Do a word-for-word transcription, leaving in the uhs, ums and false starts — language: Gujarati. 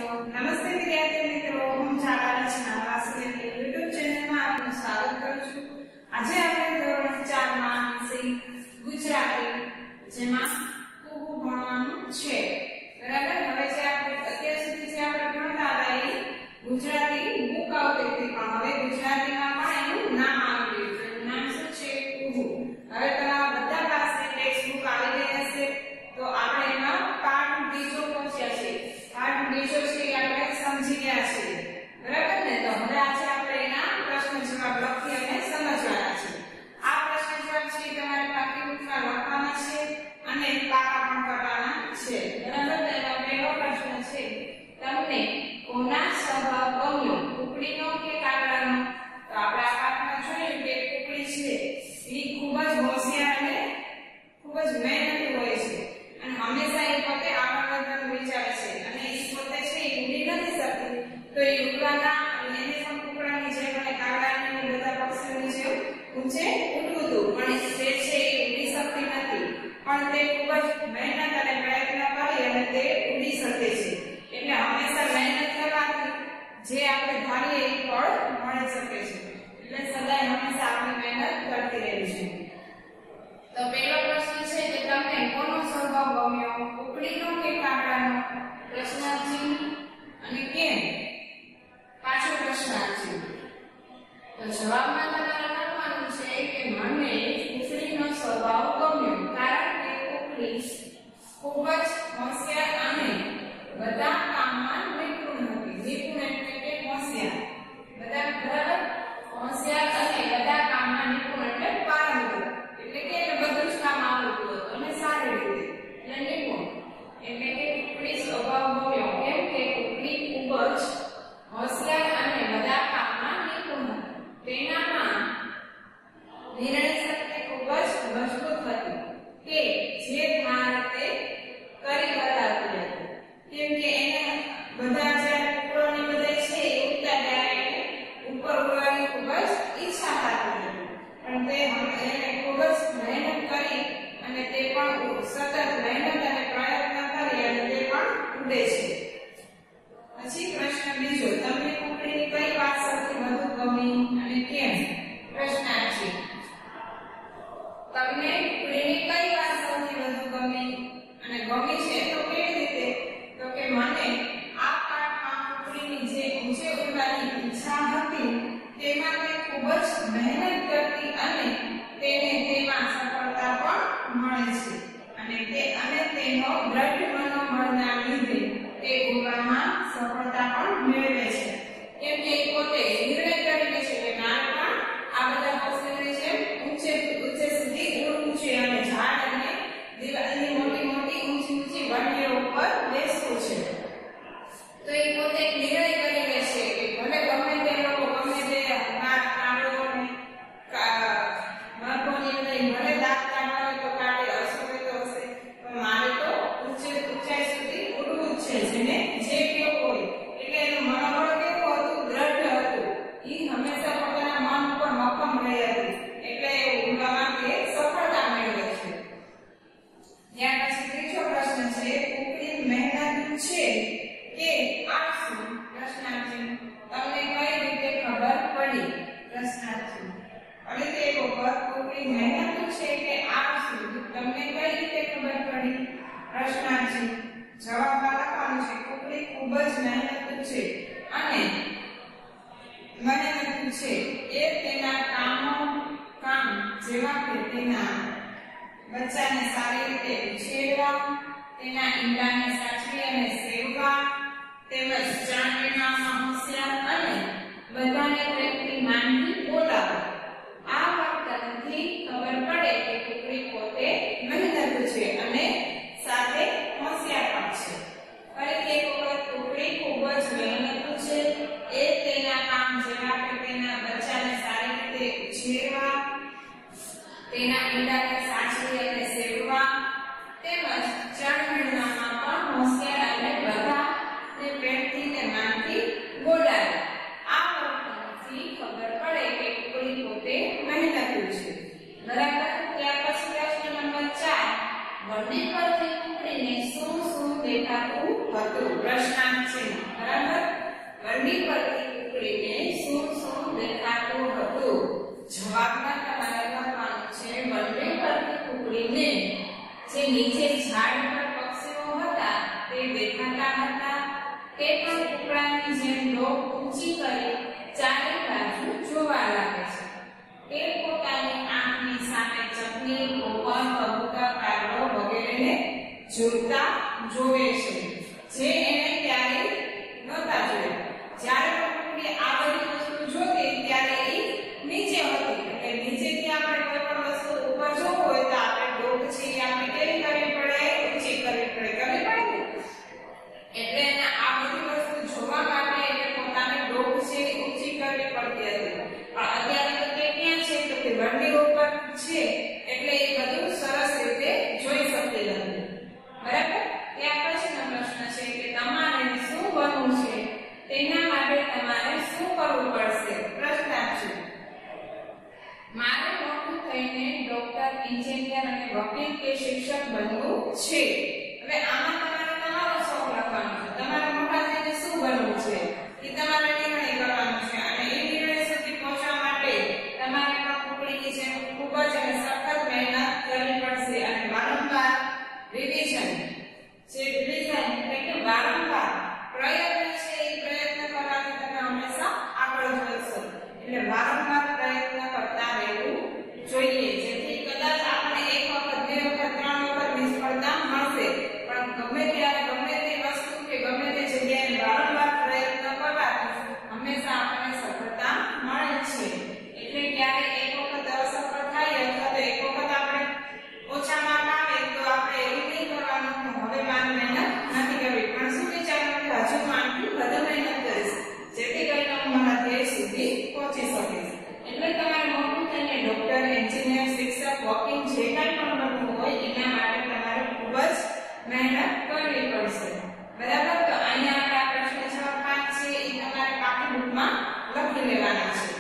નમસ્તે વિદ્યાર્થી મિત્રો, હું શાળા રચના વાસુદેવની યુટ્યુબ ચેનલમાં આપનું સ્વાગત કરું છું। આજે આપણે ધોરણ ચાર માં વિષય ગુજરાતી જેમાં કુહુ ભણવાનું છે, બરાબર। હવે જે આપણે અત્યાર સુધી જે આપણે ભણતા હતા એ ગુજરાતી બુક આવતી હતી, પણ હવે ગુજરાતીમાં પણ એનું નામ આવી ગયું છે। એનું નામ શું છે? કુહુ। હવે તમારા બધા પાસે ટેક્સ્ટ બુક આવી ગઈ હશે, તો આપણે એમાં પાઠ બીજો પહોંચ્યા છે। પાઠ બીજો છે એ આપણે સમજી ગયા છીએ, બરાબર ને? તો હવે આજે આપણે એના પ્રશ્ન જવાબ લખી અને સમજવાના છે। આ પ્રશ્ન જવાબ છે તમારે પાઠ્યપુસ્તકમાં લખવાના છે અને પાકા પણ કરવાના છે, બરાબર? તો એનો પહેલો પ્રશ્ન છે, તમને કોના સ્વભાવ ગમ્યો, કુકડીનો કે કાગડાનો? તો આપણે આ પાઠમાં જોયું કે કુકડી છે એ ખૂબ જ હોશિયાર અને ખૂબ જ મહેનતી હોય છે અને હંમેશા એ પોતે આગળ વધવાનું વિચારે છે અને એ પોતે છે એ ઉડી નથી શકતી, તો એ ઉડવાના એને પણ કુકડાની જેમ અને કાગડાની બધા પક્ષીઓની જેમ ઊંચે ઉડવું હતું, પણ તે છે એ ઉડી શકતી નથી, પણ તે ખૂબ જ મહેનત અને પ્રયત્ન કરી અને તે ઉડી શકે છે। એટલે હંમેશા મહેનત કરવાથી જે આપણે ધારીએ એ ફળ મળી શકે છે, એટલે સદાય હંમેશા આપણી મહેનત કરતી રહેવી છે। તો પહેલો પ્રશ્ન છે કે તમને કોનો સ્વભાવ ગમ્યો, કુકડીનો કે કાગડાનો? પ્રશ્નાર્થી અને કેમ? પાછો પ્રશ્નાર્થી। તો જવાબમાં તમારે લખવાનું છે કે મને કુકડીનો સ્વભાવ ગમ્યો, કારણ કે કુકડી ખૂબ જ હોશિયાર અને બધા કામમાં નિપુણ હતી। નિપુણ એટલે કે હોશિયાર, બધા બરાબર હોશિયાર અને બધા કામમાં નિપુણ એટલે પારંગત, એટલે કે બધું જ કામ આવડતું હતું અને સારી રીતે, એટલે નિપુણ એટલે કે કુકડી સ્વભાવ ગમ્યો, કેમ કે કુકડી ખૂબ જ હોશિયાર અને બધા કામમાં નિપુણ હતી। તેનામાં નિર્ણય શક્તિ ખૂબ જ મજબૂત હતી કે જે ધારે તે કરી બતાવતી હતી, કેમ કે એને બધા જે કુકડોની બધે છે એ ઉડતા ત્યારે ઉપર ઉડવાની ખૂબ જ ઈચ્છા થતી હતી, પણ તે એને ખૂબ જ મહેનત કરી અને તે પણ સતત મહેનત અને પ્રયત્ન કરી અને તે પણ ઉડે છે। પછી પ્રશ્ન બીજો, તમને કુકડીની કઈ વાત સૌથી વધુ ગમી અને કેમ? પ્રશ્નાર્થી, તમને કુકડીની કઈ વાત સૌથી વધુ ગમી અને ગમી છે તો કેવી રીતે? તો કે મને આ પાઠમાં કુકડીની જે ઊંચે ઉડવાની ઈચ્છા હતી તેમાં તે ખૂબ જ મહેનત કરતી અને તેને તેમાં સફળતા પણ મળે છે અને તે અને તેનો દ્રઢ મનોબળના લીધે તે ઉડવામાં સફળતા પણ મેળવે છે, કેમ કે પોતે નિર્ણય કરી લે છે કે મારે પણ આ બધા પક્ષીઓની જેમ ઊંચે ઊંચે સુધી ઉડવું છે અને ઝાડ અને દિવાલની મોટી મોટી ઊંચી ઊંચી વડીઓ ઉપર બેસવું છે। તો એ પોતે નિર્ણય કરી લે છે કે ભલે ગમે તે લોકો ગમે તે કાગડો અને મરઘોની અંદર ભલે દાંત કાઢવા હોય તો કાઢે, હશે હોય તો હશે, પણ મારે તો ઊંચે ઊંચાઈ સુધી ઉડવું જ છે, જેને જે કેવું હોય। એટલે એનું મનોબળ કેવું હતું? દ્રઢ હતું। એ હંમેશા પોતાના મન ઉપર મક્કમ રહી હતી, એટલે એ ઉડવામાં તે સફળતા મેળવે છે। ત્યાર પછી ત્રીજો પ્રશ્ન છે, કુકડી મહેનત છે કે આળસુ? પ્રશ્નાર્થી, તમને કઈ રીતે ખબર પડી? પ્રશ્નાર્થી, ફરીથી એક વખત, કુકડી મહેનતુ છે કે આળસુ? તમને કઈ રીતે ખબર પડી? પ્રશ્નાર્થી, જવાબમાં લખવાનું છે કુકડી ખૂબ જ મહેનતુ છે અને મહેનતુ છે એ તેના કામો કામ જેવા કે તેના બચ્ચાને સારી રીતે ઉછેરવા, તેના ઈંડાને સાચવી અને સેવવા, તેમજ ચાંદીમાં હોશિયાર અને બધાને પ્રેમથી માંડી બોલાવવા। આ વર્તનથી ખબર પડે કે કુકડી પોતે મહેનતુ છે અને સાથે હોશિયાર પણ છે। ફરીથી એક વખત, કુકડી ખૂબ જ મહેનતુ છે એ તેના કામ જેવા કે તેના બચ્ચાને સારી રીતે ઉછેરવા, તેના ઈંડાને સાચવી અને સેવવા, તેમજ ચણમેળમાં પણ હોશિયાર અને બધાને પ્રેમથી બંડી પરથી કુકડીને શું શું દેખાતું હતું? જવાબમાં તમારે લખવાનું છે બંડી પરથી કુકડીને જે નીચે ઝાડ પર પક્ષીઓ હતા તે દેખાતા હતા. તે પણ કુકડાની જેમ ડોક ઊંચી કરી ચારે બાજુ જોવા લાગે છે. તે પોતાની આંખની સામે ચકલી, પોપટ, કબૂતર, કાગડો વગેરેને જોતા જોવે છે, જે એને ક્યારેય નહોતા જોયા. જ્યારે કુકડી આ બધી વસ્તુ જોતી ત્યારે એ નીચે હતી, એટલે નીચેથી આપણે કોઈ પણ વસ્તુ ઉપર જોવું હોય તો આપણે ડોક છે એ આપણે કેવી કરવી પડે? ઊંચી કરવી પડે. કરવી પડે ને? એટલે એને આ બધી વસ્તુ જોવા માટે એને પોતાની ડોક છે ઊંચી કરવી પડતી હતી. પણ અત્યારે તો તે ક્યાં છે? તો કે બંડી ઉપર છે, એટલે એ બધું સરસ રીતે જોઈ શકતી નથી. બરાબર? ત્યાર પછીનો પ્રશ્ન છે કે તમારે શું બનવું છે? તેના માટે તમારે શું કરવું પડશે? પ્રશ્નાર્થ છે. મારે મોટું થઈને ડોક્ટર, એન્જિનિયર અને વકીલ કે શિક્ષક બનવું છે. હવે આમાં તમારે તમારો શોખ લખવાનો છે. તમારે મોટા થઈને શું બનવું છે એ તમારે નિર્ણય કરવાનો છે, અને એ નિર્ણય સુધી પહોંચવા માટે તમારે પણ કુકડીની જેમ ખૂબ જ અને સખત મહેનત કરવી પડશે અને વારંવાર રિવિઝન જે રિવિઝન એટલે કે વારંવાર પ્રયત્ન છે એ પ્રયત્ન કરવાથી તમે હંમેશા આગળ વધશો. એટલે વારંવાર પ્રયત્ન કરતા રહેવું જોઈએ, જેથી કદાચ આપણે એક વખત, બે વખત, ત્રણ વખત નિષ્ફળતા મળશે, પણ ગમે ત્યારે ગમે તે વસ્તુ કે ગમે તે જગ્યાએ વારંવાર પ્રયત્ન કરવાથી હંમેશા આપણને સફળતા મળે છે. એટલે ક્યારે એક વખત અસફળ થાય અથવા તો એક વખત આપણે ઓછા માર્ક આવે તો આપણે એવું નહીં કરવાનું કે હવે મારે મહેનત નથી કરવી, પણ શું વિચારવાનું કે હજુ હું આટલી વધુ મહેનત કરીશ, જેથી કરીને હું મારા ધ્યેય સુધી પહોંચી શકીશ. એટલે તમારે મોટું થઈને ડોક્ટર, એન્જિનિયર, શિક્ષક, વકીલ જે કંઈ પણ બનવું હોય એના માટે તમારે ખૂબ જ મહેનત કરવી પડશે. બરાબર? તો અહીંયા આપણા પ્રશ્ન જવાબ પાંચ છે એ તમારે પાઠ્યપુસ્તકમાં લખી લેવાના છે.